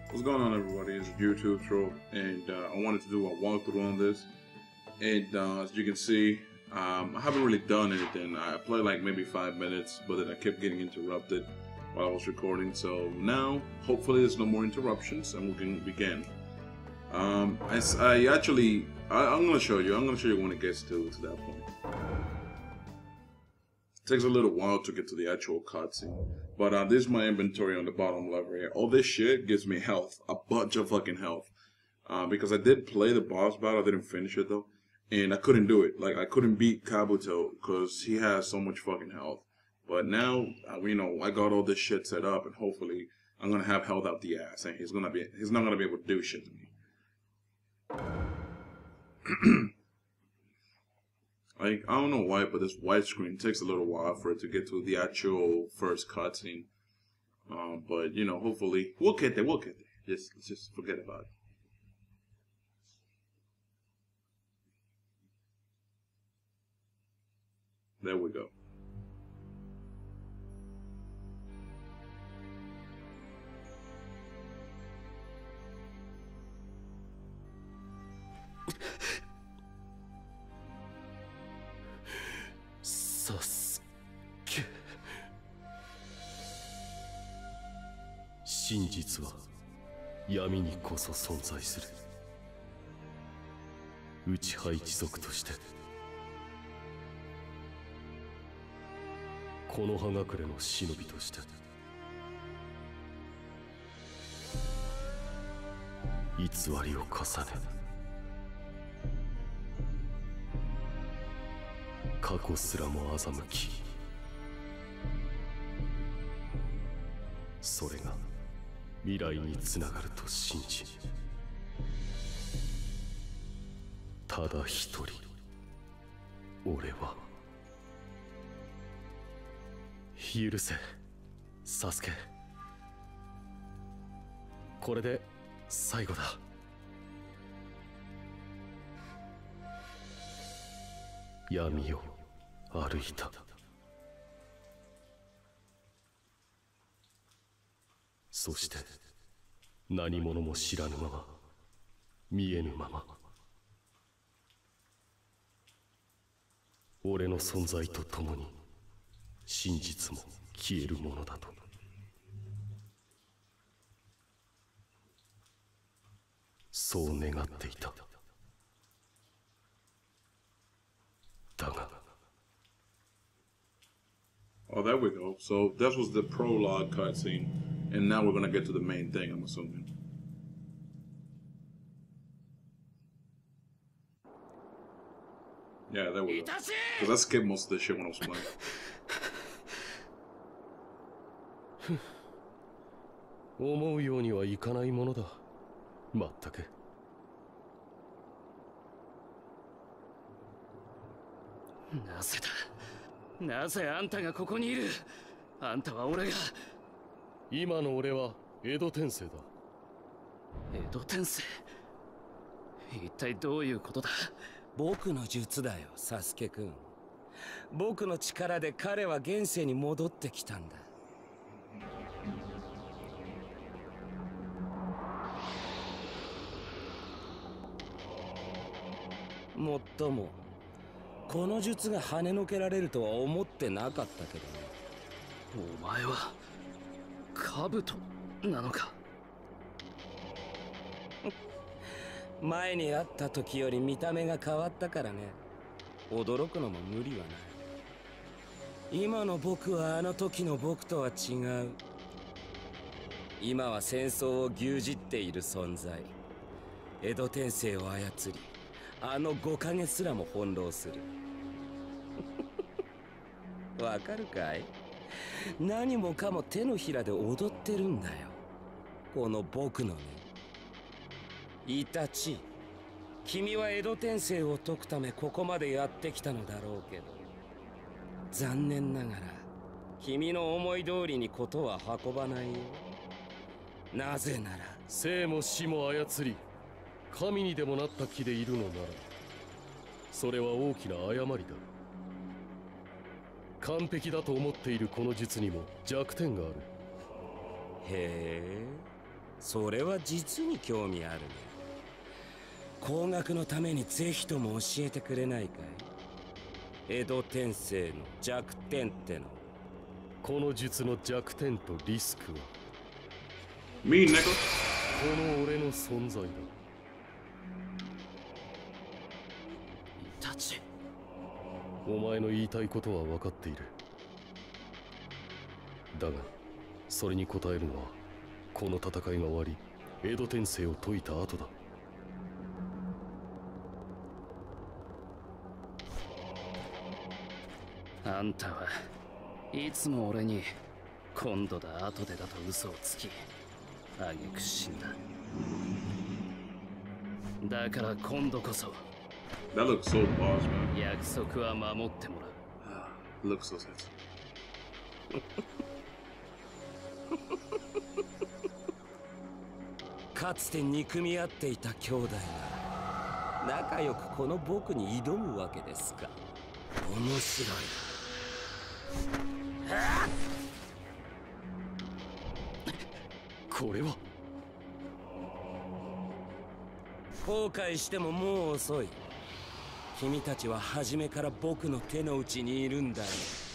What's going on, everybody? It's YouTube Troll, and I wanted to do a walkthrough on this. And as you can see, I haven't really done anything. I played like maybe 5 minutes, but then I kept getting interrupted while I was recording. So now, hopefully, there's no more interruptions, and we can begin. I'm gonna show you. I'm gonna show you when it gets to that point. It takes a little while to get to the actual cutscene. But this is my inventory on the bottom left right here. All this shit gives me health. A bunch of fucking health. Because I did play the boss battle. I didn't finish it though. And I couldn't do it. Like, I couldn't beat Kabuto because he has so much fucking health. But now, I got all this shit set up. And hopefully, I'm going to have health out the ass. And he's not going to be able to do shit to me. Like, I don't know why, but this widescreen takes a little while for it to get to the actual first cutscene. But, hopefully, we'll get there, Just forget about it. There we go. Sasuke. 真実は闇にこそ存在する。内派一族としてこの葉隠れの忍びとして偽りを重ね過去すらも欺き、それが未来につながると信じ、ただ一人俺は許せ、サスケ。これで最後だ。闇を歩いた。そして何者も知らぬまま、見えぬまま、俺の存在とともに真実も消えるものだと。そう願っていた。だが。 Oh, there we go. So that was the prologue cutscene, and now we're gonna get to the main thing, I'm assuming. Yeah, there we go. Because I skipped most of this shit when I was playing. 思うようにはいかないものだ。まったく。 なぜだ。なぜあんたがここにいる。あんたは俺が。 今の俺は江戸天聖だ。 江戸天聖。一体どういうことだ。 僕の術だよ、サスケくん。僕の力で彼は現世に戻ってきたんだ。もっともこの術が跳ねのけられるとは思ってなかったけどね。 お前はカブトなのか。 前に会った時より見た目が変わったからね。驚くのも無理はない。今の僕はあの時の僕とは違う。今は戦争を牛耳っている存在。江戸天聖を操り、あの5影すらも翻弄する。わかるかい？何もかも手のひらで踊ってるんだよ。この僕のね。イタチ、君は江戸天聖を解くためここまでやってきたのだろうけど、残念ながら君の思い通りにことは運ばないよ。なぜなら生も死も操り、神にでもなった気でいるのなら、それは大きな誤りだ。完璧だと思っているこの術にも弱点がある。 へえ、 それは実に興味あるね。工学のためにぜひとも教えてくれないかい？江戸天聖の弱点っての。 この術の弱点とリスクは Me, nigga. この俺の存在だ。 イタチ。 お前の言いたいことは分かっている。だがそれに応えるのはこの戦いが終わり江戸天聖を解いた後だ。 あんたはいつも俺に今度だ後でだと嘘をつき挙句死んだ。だから今度こそ That looks so boss, man. 約束は守ってもらう。 Looks so sexy. かつて憎み合っていた兄弟が仲良くこの僕に挑むわけですか。面白い。 これは後悔してももう遅い。君たちは初めから僕の手の内にいるんだよ。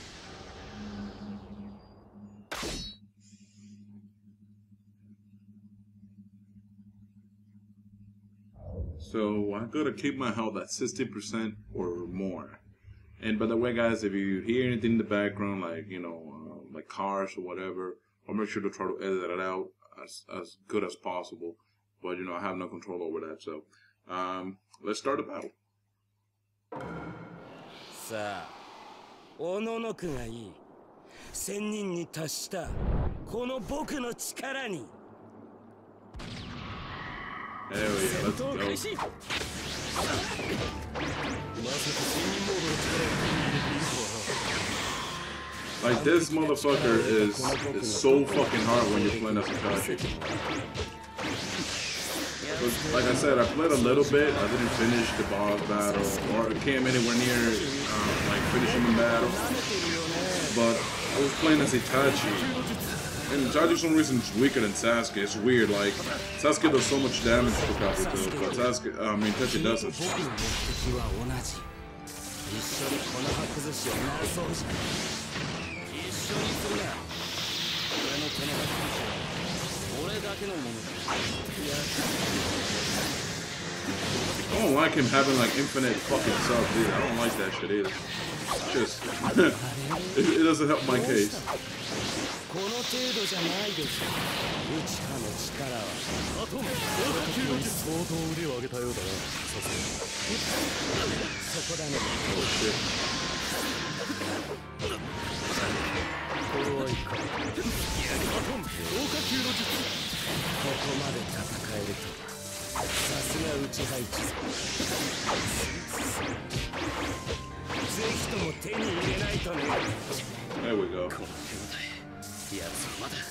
So I gotta keep my health at 60% or more. And by the way, guys, if you hear anything in the background, like like cars or whatever, I'll make sure to try to edit it out as good as possible. But I have no control over that. So let's start the battle. さあ、おののくがいい。1000人に達したこの僕の力に。 Hell yeah, let's go. まさか1000人モードの力を手に入れているとはな。 Like this motherfucker is so fucking hard when you're playing as Akashi. Like I said, I played a little bit. I didn't finish the boss battle or came anywhere near like finishing the battle. But I was playing as Itachi. And Itachi for some reason is weaker than Sasuke. It's weird. Like Sasuke does so much damage to Kabuto, but Itachi doesn't. 俺だけのものだ。 I don't like him having like infinite fucking subs, dude. I don't like that shit either. Just it doesn't help my case. この程度じゃないでしょ。ウチハの力は。 あと相当腕を上げたようだな。さそこだね。 Oh shit. これはいかん。アトム強化級の術。 ここまで戦えるとは。さすが内配置。ぜひとも手に入れないとね。 There we go. やつはまだ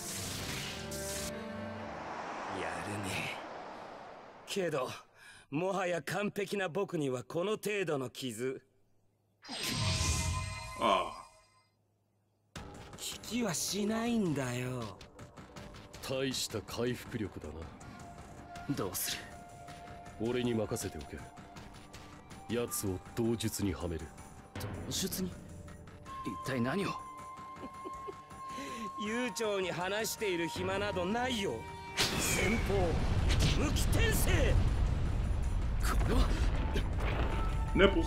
やるね。けどもはや完璧な僕にはこの程度の傷。 Ah. 効きはしないんだよ。 大した回復力だな。 どうする？ 俺に任せておけ。奴を同術にはめる。 同術に？一体何を？ 悠長に話している暇などないよ。先方無期転生。 これは Nipples.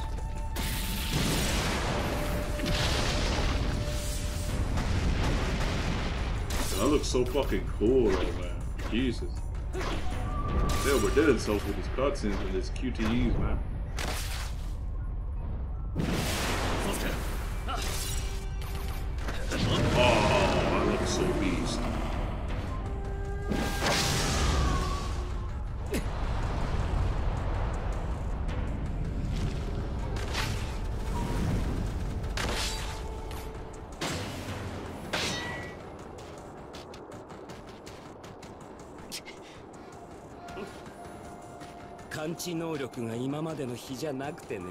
That looks so fucking cool, though, man. Jesus. They overdid themselves with these cutscenes and these QTEs, man. Oh, that looks so beast. .感知能力が今までの比じゃなくてね。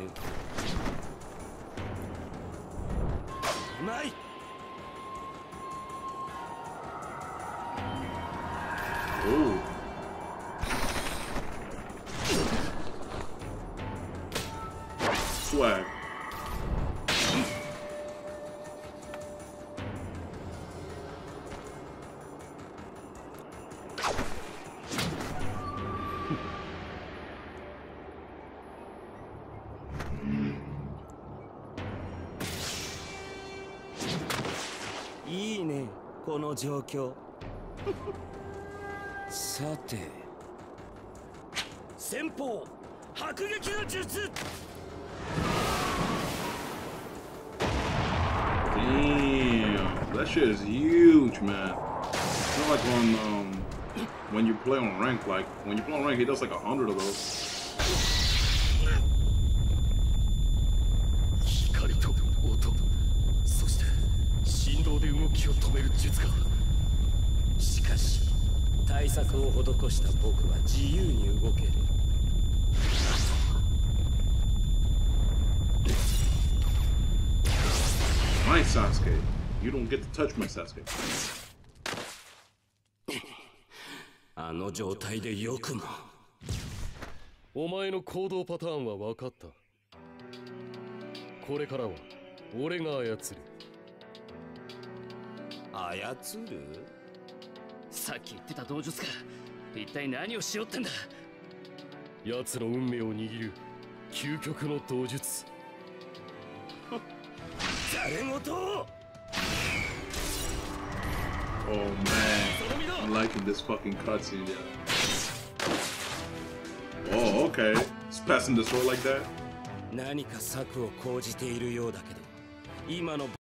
うまい。 Ooh. swag. いいね、この状況。さて、先方迫撃の術。 Damn, that shit is huge, man. It's not like on when you play on rank. Like when you play on rank, he does like 100 of those. 光と音、そして振動で動きを止める術か。 しかし対策を施した僕は自由に動ける。 My Sasuke, you don't get to touch my Sasuke. あの状態でよくも。 お前の行動パターンは分かった。これからは俺が操る。 操る？ さっき言ってた道術か。一体何をしようってんだ。 奴の運命を握る究極の道術。 誰事？ Oh man, I'm liking this fucking cutscene, yeah. Oh, okay. It's passing the sword like that? 何か策を講じているようだけど、今の